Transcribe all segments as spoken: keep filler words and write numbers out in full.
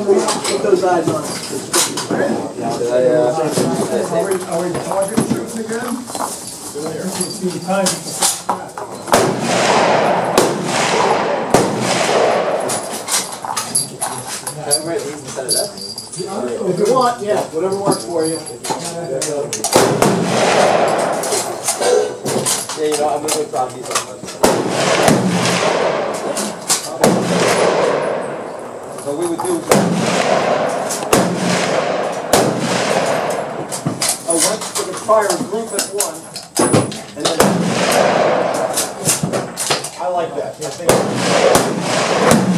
Put those eyes on. Did I, uh, Are we, are we target shooting again? See time. If you want, yeah, whatever works for you. Yeah, you know, I'm going to go drop these on my. So we would do. Oh, once we can fire a group at one, and then. I like that. I think.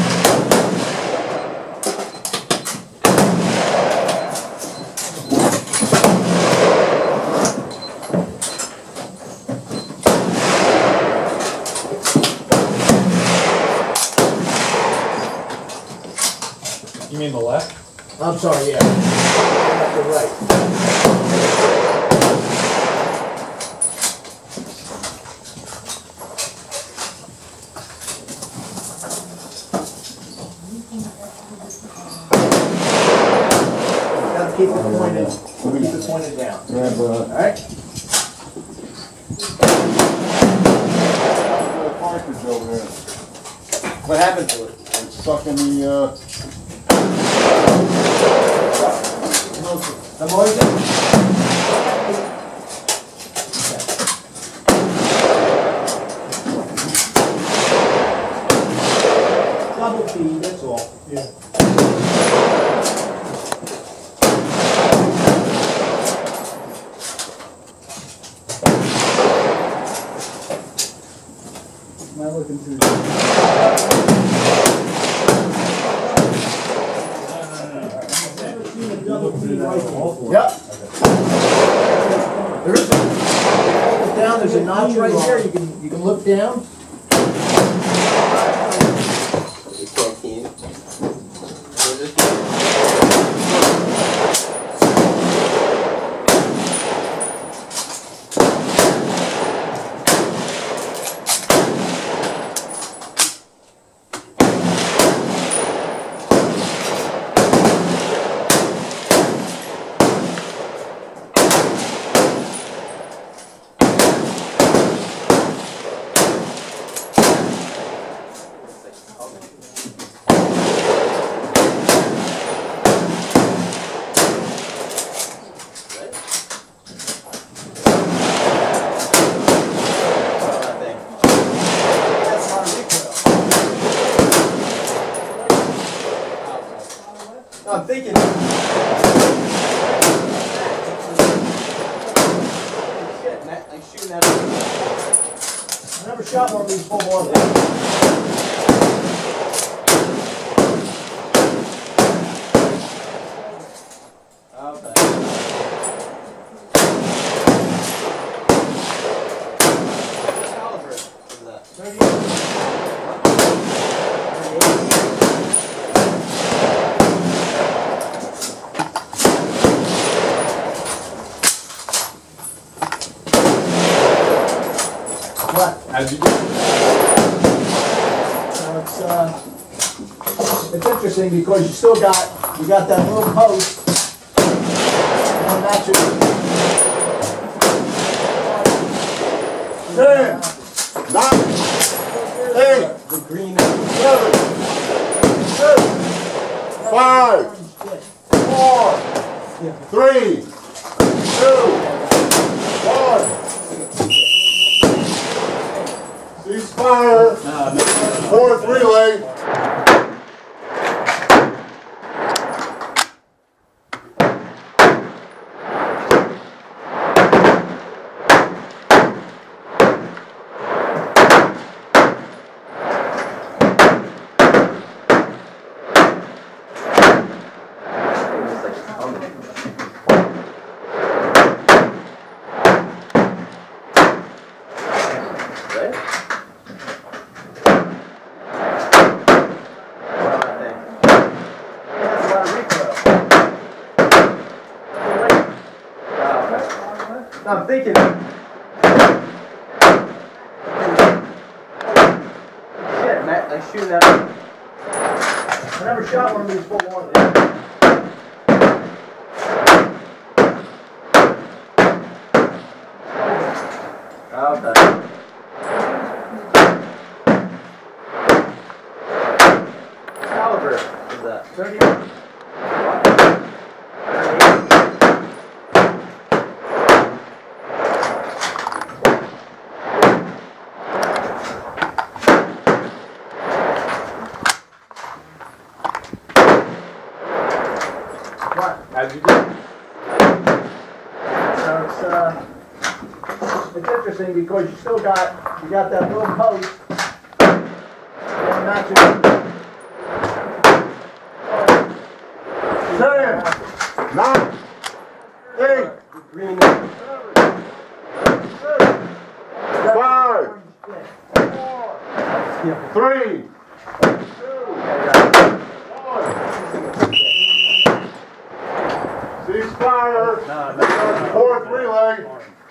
You mean the left? I'm sorry, yeah. Left or right. Gotta keep it pointed. Keep it pointed down. Yeah, but All right. cartridge over there. What happened to it? It's sucking the, uh... The moisture. Double feed, that's all. Yeah. Am I looking through this? Yep. There is a, hold it down, there's a notch right here, you can, you can look down. canteen. I'm thinking. Shit, Matt, like shooting that. I never shot one of these full ball. How'd you do? So it's uh, it's interesting because you still got you got that little post, and that's it. Ten, nine, eight, The green. seven, six, five, four, three, two, one. Ceasefire. Fourth relay. I'm thinking. Shit, Matt, like shooting that. I never shot one of these full on. Okay. Caliber is that? thirty-one. How'd you do? So it's, uh, it's interesting because you still got, you got that little post. And match it. Ten, nine, eight, Green. five, three, ceasefire, fourth relay.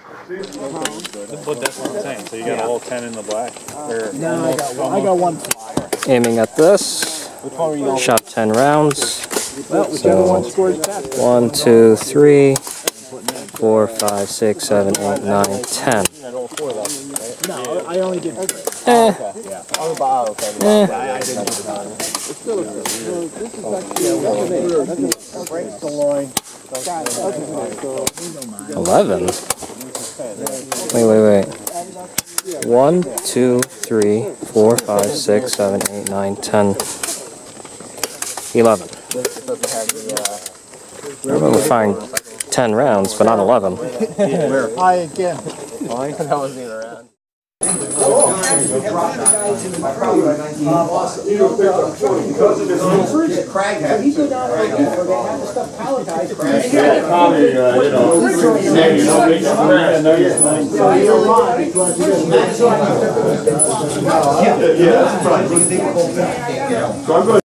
But that's what I'm saying. So you got all ten in the black? Or No, I got one. I got one. Aiming at this, shot ten rounds. So one, two, three, four, five, six, seven, eight, nine, ten. No, I only did. Eh. Eh. Eleven. Wait, wait, wait. One, two, three, four, five, six, seven, eight, nine, ten. Eleven. I remember firing ten rounds, but not eleven. I again. That wasn't even around. Crag had. He go down right there. They have the stuff palletized. Probably, uh, you know, maybe, you know, maybe, Yeah, yeah, that's right. So I'm going